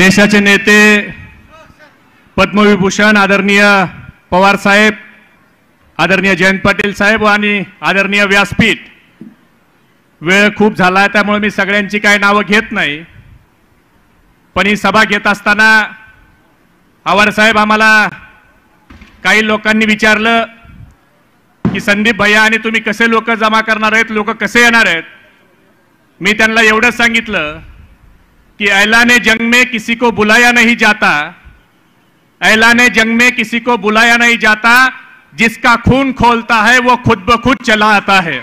देशाचे नेते पद्मविभूषण आदरणीय पवार साहेब, आदरणीय जयंत पाटील साहेब आणि आदरणीय व्यासपीठ, वेळ खूप झाला त्यामुळे मी सगळ्यांची काही नावं घेत नाही, पण ही सभा घेत असताना आवार साहेब आम्हाला काही लोकांनी विचारलं की संदीप भैया आणि तुम्ही कसे लोक जमा करणार आहेत, लोक कसे येणार आहेत। मी त्यांना एवढंच सांगितलं कि ऐलाने जंग में किसी को बुलाया नहीं जाता, ऐलाने जंग में किसी को बुलाया नहीं जाता, जिसका खून खोलता है वो खुद ब खुद चला आता है।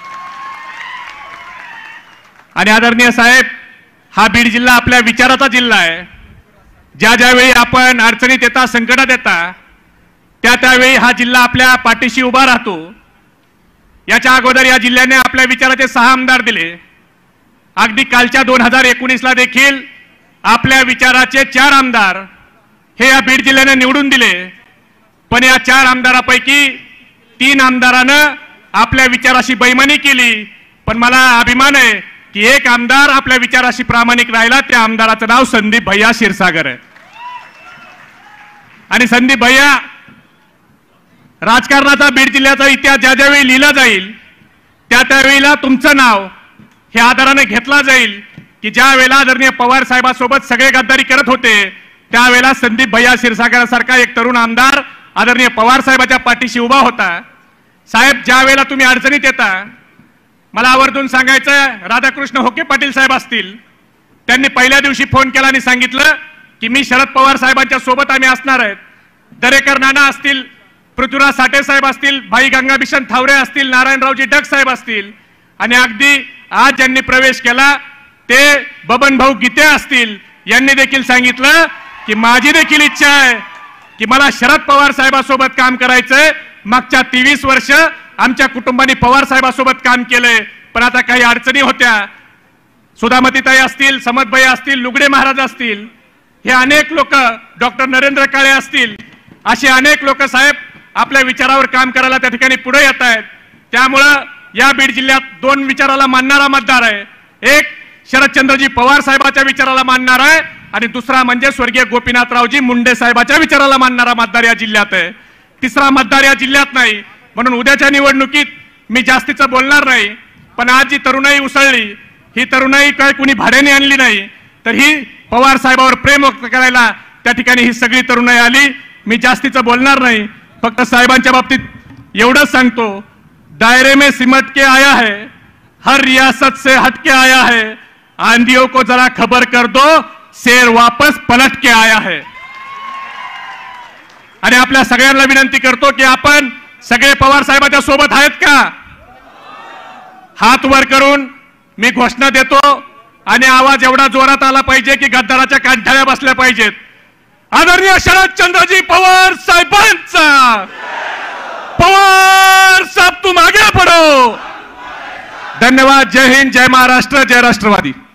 आणि आदरणीय साहेब, हा बीड जिल्हा आपल्या विचाराचा जिल्हा आहे। ज्या ज्यावेळी आपण अडचणीत येता, संकटात येता, त्यावेळी हा जिल्हा आपल्या पाठीशी उभा राहतो। याच्या अगोदर या जिल्ह्याने आपल्या विचाराचे 6 आमदार दिले। अगदी कालच्या 2019 ला देखील आपल्या विचाराचे 4 आमदार हे या बीड जिल्ह्याने निवडून दिले, पण या 4 आमदारापैकी 3 आमदारानं आपल्या विचाराशी बेईमानी केली। पण मला अभिमान आहे की एक आमदार आपल्या विचाराशी प्रामाणिक राहिला, त्या आमदाराचं नाव संदीप भैया क्षीरसागर आहे। आणि संदीप भैया, राजकारणाचा बीड जिल्ह्याचा इतिहास ज्या ज्यावेळी लिहिला जाईल त्यावेळेला तुमचं नाव हे आदराने घेतला जाईल की ज्या वेळेला आदरणीय पवार साहेबांसोबत सगळे गद्दारी करत होते त्यावेळेला संदीप भैया क्षीरसागरासारखा एक तरुण आमदार आदरणीय पवार साहेबांच्या पाठीशी उभा होता। साहेब, ज्या वेळेला तुम्ही अडचणीत येता, मला आवर्जून सांगायचं, राधाकृष्ण होके पाटील साहेब असतील, त्यांनी पहिल्या दिवशी फोन केला आणि सांगितलं की मी शरद पवार साहेबांच्या सोबत आम्ही असणार आहेत। दरेकर नाना असतील, पृथ्वीराज साठे साहेब असतील, भाई गंगाभिषण थावरे असतील, नारायणरावजी डग साहेब असतील, आणि अगदी आज ज्यांनी प्रवेश केला ते बबन भाऊ गीते असतील, यांनी देखील सांगितलं की माझी देखील इच्छा आहे की मला शरद पवार साहेबांसोबत काम करायचंय। मागच्या 23 वर्ष आमच्या कुटुंबाने पवार साहेबांसोबत काम केलंय, पण आता काही अडचणी होत्या। सुधामतीताई असतील, समदभाई असतील, लुगडे महाराज असतील, हे अनेक लोक, डॉक्टर नरेंद्र काळे असतील, असे अनेक लोक साहेब आपल्या विचारावर काम करायला त्या ठिकाणी पुढे येत आहेत। त्यामुळं या बीड जिल्ह्यात 2 विचाराला मानणारा मतदार आहे। एक शरदचंद्रजी पवार साहेबांच्या विचाराला मानणारा आहे आणि दुसरा म्हणजे स्वर्गीय गोपीनाथरावजी मुंडे साहेबांच्या विचाराला मानणारा मतदार या जिल्ह्यात आहे। तिसरा मतदार या जिल्ह्यात नाही। म्हणून उद्याच्या निवडणुकीत मी जास्तीचं बोलणार नाही, पण आज जी तरुणाई उसळली, ही तरुणाई काय कुणी भाड्याने आणली नाही, तर ही पवार साहेबांवर प्रेम व्यक्त करायला त्या ठिकाणी ही सगळी तरुणाई आली। मी जास्तीचं बोलणार नाही, फक्त साहेबांच्या बाबतीत एवढंच सांगतो, दायरे में सिमट के आया है, हर रियासत से हट के आया है, आंधियों को जरा खबर कर दो, शेर वापस पलट के आया है। आणि आपल्या सगळ्यांना विनंती करतो की आपण सगळे पवार साहेबांच्या सोबत आहेत का? हात वर करून मी घोषणा देतो आणि आवाज एवढा जोरात आला पाहिजे की गद्दाराच्या कांठाळ्या बसल्या पाहिजेत। आदरणीय शरदचंद्रजी पवार साहेबांचा, पवार साहब तुम आगे बढ़ो। धन्यवाद। जय हिंद, जय महाराष्ट्र, जय राष्ट्रवादी।